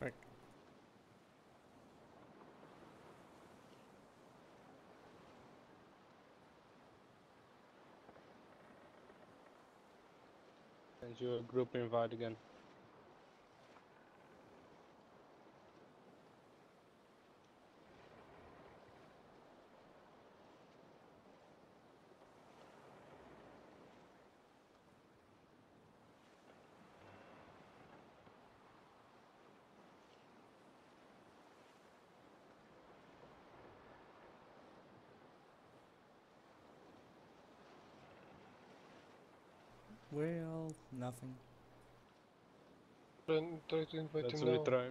Right. Send you a group invite again. Well, nothing. Try to invite Let's him now. retry.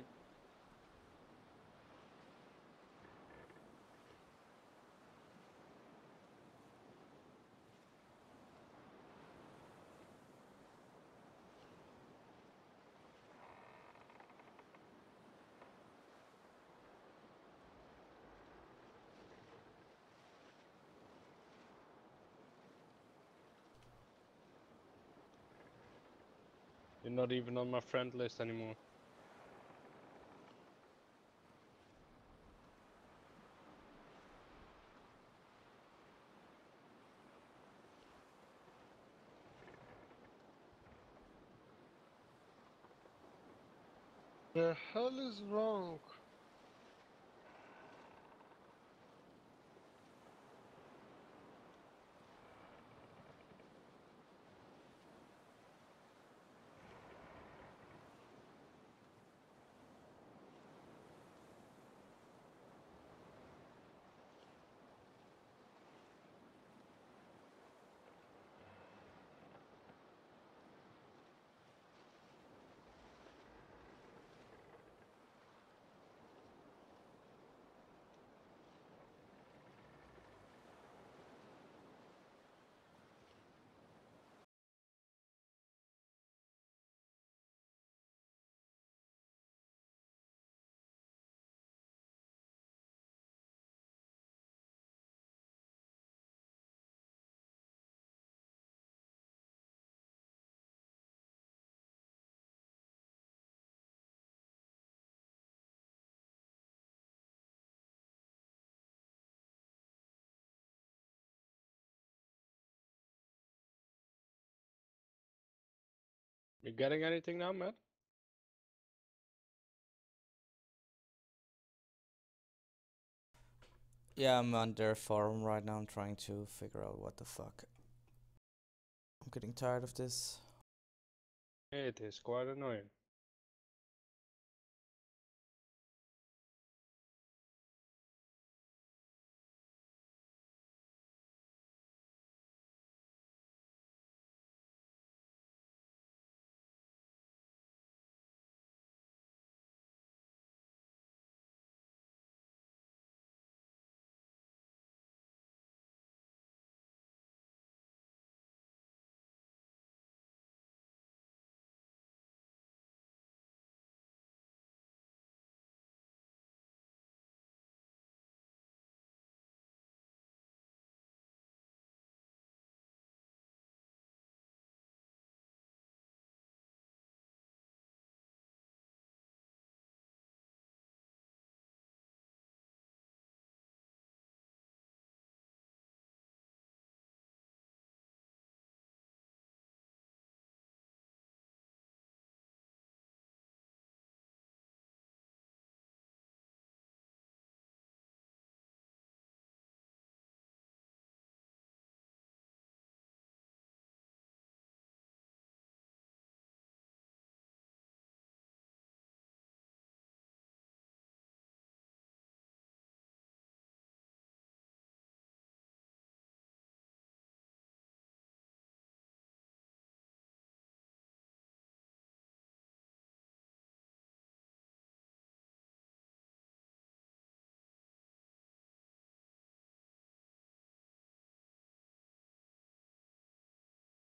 You're not even on my friend list anymore. The hell is wrong? You getting anything now, Matt? Yeah, I'm on their forum right now. I'm trying to figure out what the fuck. I'm getting tired of this. It is quite annoying.